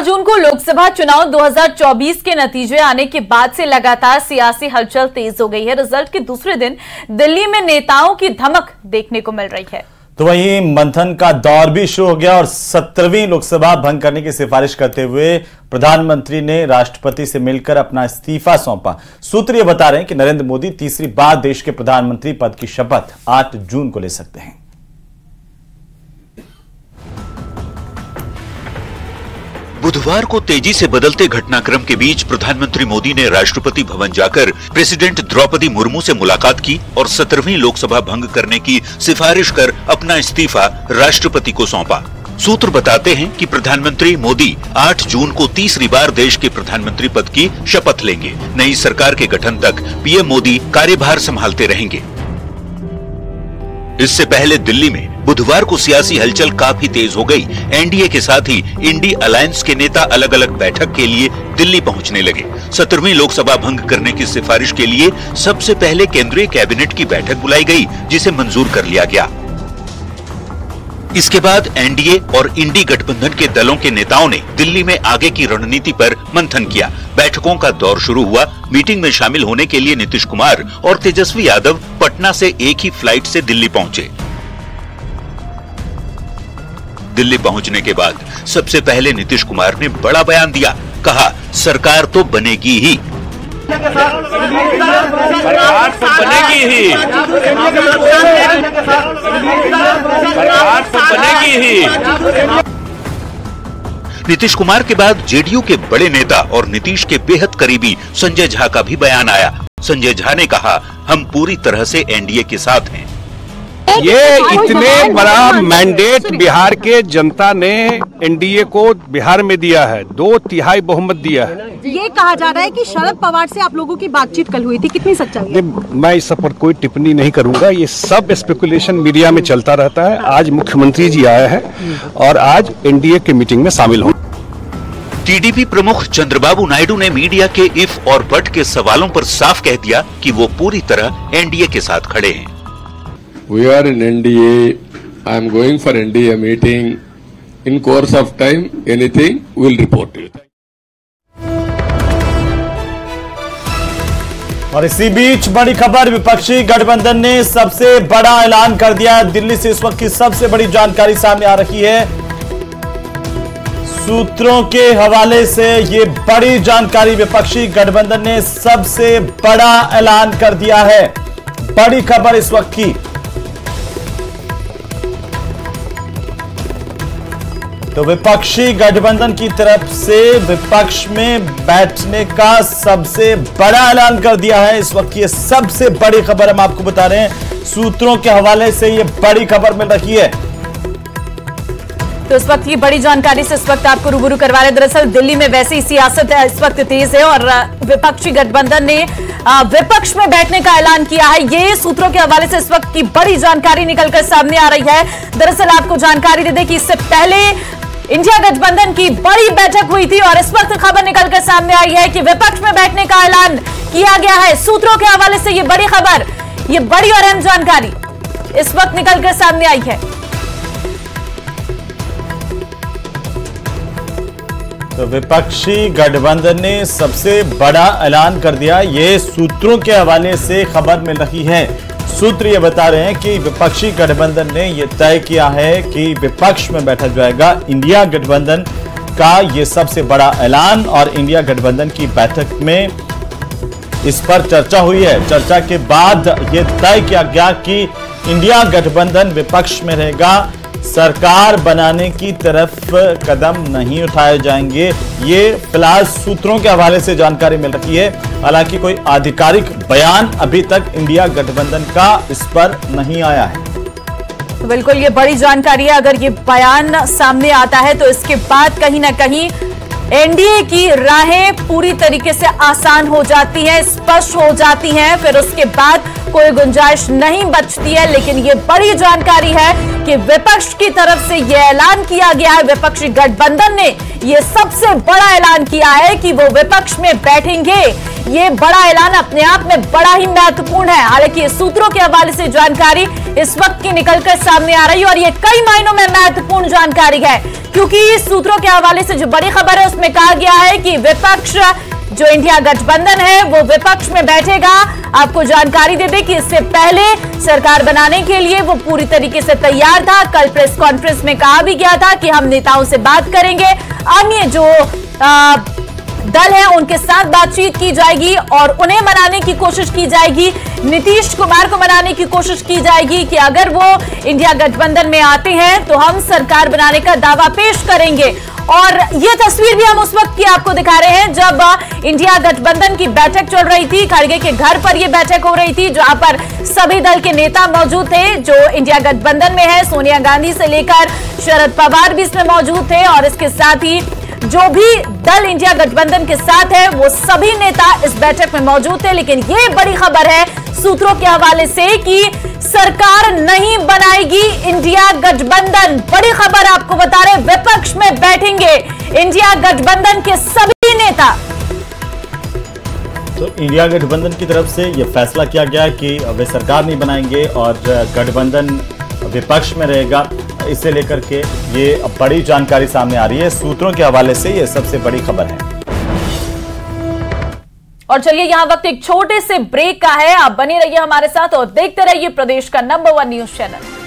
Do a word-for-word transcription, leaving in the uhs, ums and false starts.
जून को लोकसभा चुनाव दो हज़ार चौबीस के नतीजे आने के बाद से लगातार सियासी हलचल तेज हो गई है। रिजल्ट के दूसरे दिन दिल्ली में नेताओं की धमक देखने को मिल रही है। तो वहीं मंथन का दौर भी शुरू हो गया और सत्रहवीं लोकसभा भंग करने की सिफारिश करते हुए प्रधानमंत्री ने राष्ट्रपति से मिलकर अपना इस्तीफा सौंपा। सूत्र ये बता रहे हैं कि नरेंद्र मोदी तीसरी बार देश के प्रधानमंत्री पद की शपथ आठ जून को ले सकते हैं। बुधवार को तेजी से बदलते घटनाक्रम के बीच प्रधानमंत्री मोदी ने राष्ट्रपति भवन जाकर प्रेसिडेंट द्रौपदी मुर्मू से मुलाकात की और सत्रहवीं लोकसभा भंग करने की सिफारिश कर अपना इस्तीफा राष्ट्रपति को सौंपा। सूत्र बताते हैं कि प्रधानमंत्री मोदी आठ जून को तीसरी बार देश के प्रधानमंत्री पद की शपथ लेंगे। नई सरकार के गठन तक पीएम मोदी कार्यभार संभालते रहेंगे। इससे पहले दिल्ली में बुधवार को सियासी हलचल काफी तेज हो गई। एनडीए के साथ ही इंडी अलायंस के नेता अलग अलग बैठक के लिए दिल्ली पहुंचने लगे। सत्रहवीं लोकसभा भंग करने की सिफारिश के लिए सबसे पहले केंद्रीय कैबिनेट की बैठक बुलाई गई, जिसे मंजूर कर लिया गया। इसके बाद एनडीए और इंडी गठबंधन के दलों के नेताओं ने दिल्ली में आगे की रणनीति पर मंथन किया। बैठकों का दौर शुरू हुआ। मीटिंग में शामिल होने के लिए नीतीश कुमार और तेजस्वी यादव पटना से एक ही फ्लाइट से दिल्ली पहुंचे। दिल्ली पहुंचने के बाद सबसे पहले नीतीश कुमार ने बड़ा बयान दिया। कहा, सरकार तो बनेगी ही, सरकार तो बनेगी ही, सरकार तो बनेगी ही। नीतीश कुमार के बाद जेडीयू के बड़े नेता और नीतीश के बेहद करीबी संजय झा का भी बयान आया। संजय झा ने कहा, हम पूरी तरह से एनडीए के साथ हैं। ये इतने बड़ा मैंडेट बिहार के जनता ने एनडीए को बिहार में दिया है, दो तिहाई बहुमत दिया है। ये कहा जा रहा है कि शरद पवार से आप लोगों की बातचीत कल हुई थी, कितनी सच्चाई है? मैं इस सब पर कोई टिप्पणी नहीं करूंगा। ये सब स्पेकुलेशन मीडिया में चलता रहता है। आज मुख्यमंत्री जी आए हैं और आज एनडीए की मीटिंग में शामिल हों। टीडीपी प्रमुख चंद्रबाबू नायडू ने मीडिया के इफ और बट के सवालों पर साफ कह दिया कि वो पूरी तरह एनडीए के साथ खड़े हैं। We are in N D A. I am going for N D A meeting. In course of time, anything we'll report to you. और इसी बीच बड़ी खबर, विपक्षी गठबंधन ने सबसे बड़ा ऐलान कर दिया। दिल्ली से इस वक्त की सबसे बड़ी जानकारी सामने आ रही है। सूत्रों के हवाले से ये बड़ी जानकारी, विपक्षी गठबंधन ने सबसे बड़ा ऐलान कर दिया है। बड़ी खबर इस वक्त की। तो विपक्षी गठबंधन की तरफ से विपक्ष में बैठने का सबसे बड़ा ऐलान कर दिया है। इस वक्त ये सबसे बड़ी खबर हम आपको बता रहे हैं। सूत्रों के हवाले से ये बड़ी खबर मिल रही है। तो इस वक्त की बड़ी जानकारी से इस वक्त आपको रूबरू करवा रहे हैं। दरअसल दिल्ली में वैसी सियासत है इस वक्त तेज है और विपक्षी गठबंधन ने विपक्ष में बैठने का ऐलान किया है। ये सूत्रों के हवाले से इस वक्त की बड़ी जानकारी निकलकर सामने आ रही है। दरअसल आपको जानकारी दे दें कि इससे पहले इंडिया गठबंधन की बड़ी बैठक हुई थी और इस वक्त खबर निकलकर सामने आई है कि विपक्ष में बैठने का ऐलान किया गया है। सूत्रों के हवाले से ये बड़ी खबर, ये बड़ी और अहम जानकारी इस वक्त निकलकर सामने आई है। तो विपक्षी गठबंधन ने सबसे बड़ा ऐलान कर दिया। ये सूत्रों के हवाले से खबर मिल रही है। सूत्र ये बता रहे हैं कि विपक्षी गठबंधन ने यह तय किया है कि विपक्ष में बैठा जाएगा। इंडिया गठबंधन का ये सबसे बड़ा ऐलान और इंडिया गठबंधन की बैठक में इस पर चर्चा हुई है। चर्चा के बाद ये तय किया गया कि इंडिया गठबंधन विपक्ष में रहेगा। सरकार बनाने की तरफ कदम नहीं उठाए जाएंगे। ये फिलहाल सूत्रों के हवाले से जानकारी मिल रही है। हालांकि कोई आधिकारिक बयान अभी तक इंडिया गठबंधन का इस पर नहीं आया है। तो बिल्कुल ये बड़ी जानकारी है। अगर ये बयान सामने आता है तो इसके बाद कहीं ना कहीं एनडीए की राहें पूरी तरीके से आसान हो जाती हैं, स्पष्ट हो जाती हैं। फिर उसके बाद कोई गुंजाइश नहीं बचती है। लेकिन ये बड़ी जानकारी है कि विपक्ष की तरफ से यह ऐलान किया गया है। विपक्षी गठबंधन ने यह सबसे बड़ा ऐलान किया है कि वो विपक्ष में बैठेंगे। ये बड़ा ऐलान अपने आप में बड़ा ही महत्वपूर्ण है। हालांकि सूत्रों के हवाले से जानकारी इस वक्त की निकलकर सामने आ रही है और ये कई मायनों में महत्वपूर्ण जानकारी है, क्योंकि सूत्रों के हवाले से जो बड़ी खबर है उसमें कहा गया है कि विपक्ष जो इंडिया गठबंधन है वो विपक्ष में बैठेगा। आपको जानकारी दे दें कि इससे पहले सरकार बनाने के लिए वो पूरी तरीके से तैयार था। कल प्रेस कॉन्फ्रेंस में कहा भी गया था कि हम नेताओं से बात करेंगे, अन्य जो आ, दल है उनके साथ बातचीत की जाएगी और उन्हें मनाने की कोशिश की जाएगी, नीतीश कुमार को मनाने की कोशिश की जाएगी कि अगर वो इंडिया गठबंधन में आते हैं तो हम सरकार बनाने का दावा पेश करेंगे। और ये तस्वीर भी हम उस वक्त की आपको दिखा रहे हैं जब इंडिया गठबंधन की बैठक चल रही थी। खड़गे के घर पर यह बैठक हो रही थी, जहां पर सभी दल के नेता मौजूद थे जो इंडिया गठबंधन में है। सोनिया गांधी से लेकर शरद पवार भी इसमें मौजूद थे और इसके साथ ही जो भी दल इंडिया गठबंधन के साथ है वो सभी नेता इस बैठक में मौजूद थे। लेकिन ये बड़ी खबर है सूत्रों के हवाले से कि सरकार नहीं बनाएगी इंडिया गठबंधन। बड़ी खबर आपको बता रहे, विपक्ष में बैठेंगे इंडिया गठबंधन के सभी नेता। तो इंडिया गठबंधन की तरफ से यह फैसला किया गया कि वे सरकार नहीं बनाएंगे और गठबंधन विपक्ष में रहेगा। इसे लेकर के ये बड़ी जानकारी सामने आ रही है। सूत्रों के हवाले से ये सबसे बड़ी खबर है। और चलिए यहां वक्त एक छोटे से ब्रेक का है, आप बने रहिए हमारे साथ और देखते रहिए प्रदेश का नंबर वन न्यूज चैनल।